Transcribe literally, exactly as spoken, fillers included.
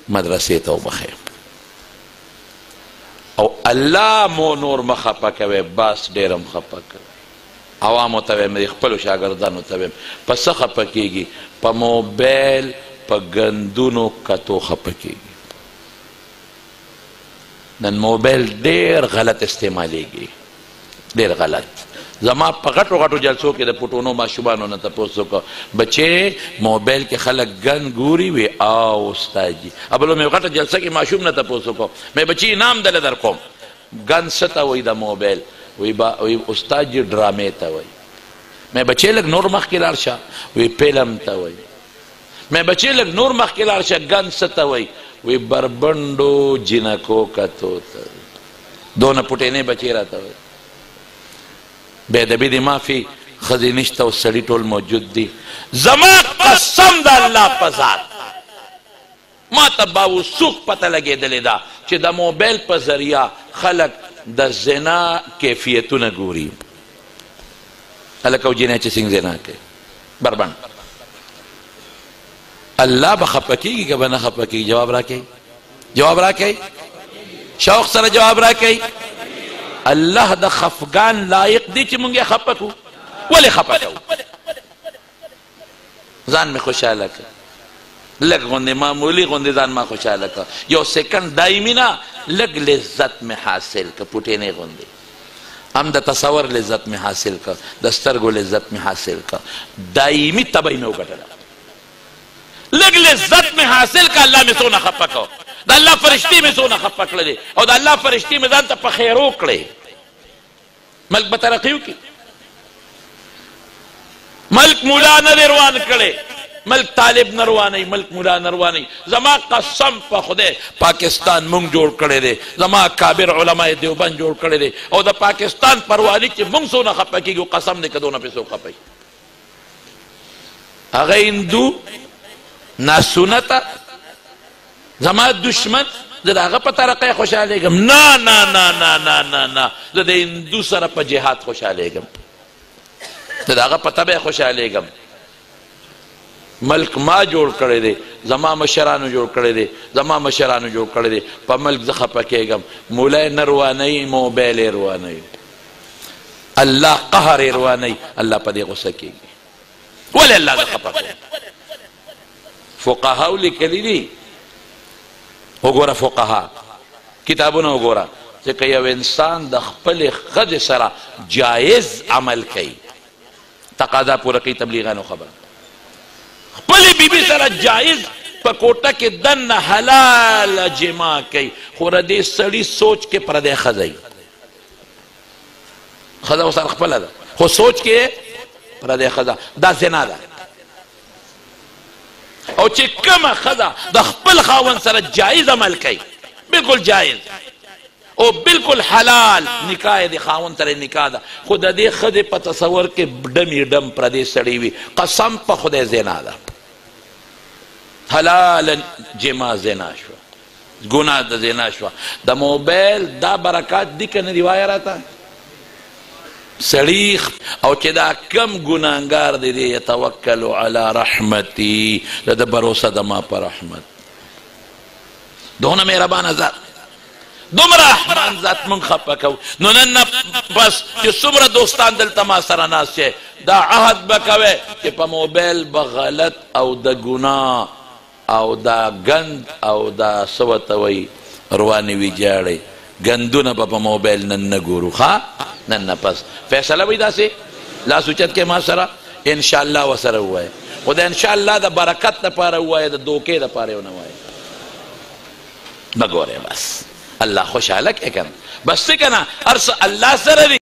مدرسې ته وبخئ او الله مو نور مه خفه کوئ بس ډېر هم خفه کوئ عوامو ته وایم خپلو شاګردانو ته وایم په څه خفه کېږي په موبایل په ګندونو کتو خفه کېږي نن موبایل ډېر غلط استعمالیږي ډېر غلط زما په غټو غټو جلسو کې د پټونو ماشومانو نه تپوس وکړه بچې موبایل کې خلک ګن ګوري وي او استاد جي ابلو مې غټه جلسه کې ماشوم نه تپوس وکړه مې بچي انعام دله در کوم ګن څه ته وایي د موبایل وی با وی استاد جي ډرامې ته وایي مې بچې لږ نور مخکې لاړ شه وی فلم ته وایي مې بچې لږ نور مخکې لاړ شه ګن څه ته وایي وی بربنډو جنکو کتو ته دونه پټینې بچې راته وایي بے ادبی دی معافی خزی نشتا و سڑی ټول موجود دی زما قسم دا اللہ پزاد ما تا باو سوک پتا لگے دلی دا چی دا موبیل پا ذریعہ خلق دا زنا کیفیتو نگوری حلکو جنہ چی سنگ زنا کے بربن اللہ بخپکی گی کہ بنا خپکی جواب را کئی جواب را کئی شوق سر جواب را کئی اللہ دا خفگان لائق دی چی منگے خپکو ولی خپکو زان میں خوشحالہ کر لگ غندے معمولی غندے زان ما خوشحالہ کر یو سیکنڈ دائمی نا لگ لذت میں حاصل کر پوٹینے غندے ہم دا تصور لذت میں حاصل کر دسترگو لذت میں حاصل کر دائمی تبائی میں اگٹلا لگ لذت میں حاصل کر اللہ میں سونا خپکو دا اللہ فرشتی میں سونا خفا کړه دي او دا الله فرشتی میں ځان ته په خیر وکړي ملک به ترقیو کی ملک مولا نه روان کړي ملک طالب نه رواني ملک مولا نه رواني زما قسم په خدای پاکستان مونږ جوړ کړي دي زما کابر علماء دیوبند جوړ کړي دي او دا پاکستان پروانی چې مونږ سونا خفا کیږو قسم دې کدو نه پیسو خفای هغه هندو ناسونتا زما دشمن زه هغه په طرقه خوشحالېږم نه نه نه نه نه نه نه زه د هندو سره په جهاد خوشحالېږم زه د هغه په طبع خوشحالېږم ملک ما جوړ کړی دی زما مشرانو جوړ کړی دی زما مشرانو جوړ کړی دی په ملک زه خفه کېږم مولای نه روانوي موبایل یې روانوي الله قهر یې روانوي الله په دې غصه کېږي ولې الله زه خفه کړم فقهاو لیکلي دي وګوره فقها کتابونه وګوره چې که یو انسان د خپلې ښځې سره جایز عمل کوي تقاضا پوره کوي تبلیغانو خبره خپلې بیبي سره جایز په کوټه کې دننه حلال جما کوي خو د دې سړي سوچ کې پردی ښځه وي ښځه ورسره خپله ده خو سوچ کې پردی ښځه دا زنا ده او چې کومه ښځه د خپل خاوند سره جایز عمل کوي بالکل جایز او بالکل حلال نکاح د خاوند سره نکاح ده خو د دې ښځې په تصور کې ډمې ډم پردی سړی وي قسم په خدای زنا ده حلال جما زنا شوه ګناه د زنا شوه د موبایل دا برکات دي که نه دي وایه راته سړی او چې دا کم ګناهګار دی دی یتوکلو علی رحمتی د ده بروسه د ما په رحمت دونه مهربانه ذات دومره رحمان ذات مونږ خفه کوو نو نن نه بس چې څومره دوستان دلته ما سره ناست چې دا عهد به کوئ چې په موبایل به غلط او د ګناه او دا ګند او دا څه ورته وایي روانې وي جاړې ګندونه به په موبایل نن نه ګورو ښه نن نه پس فیصله وي داسې لاس اوچت کې ما سره انشاءالله ورسره ووایه خو د انشاءالله د برکت دپاره ووایه د دوکې دپاره یې ونه وایه به ګورې بس الله خوشحاله کې که نه بس څه که نه هر څه الله سره دي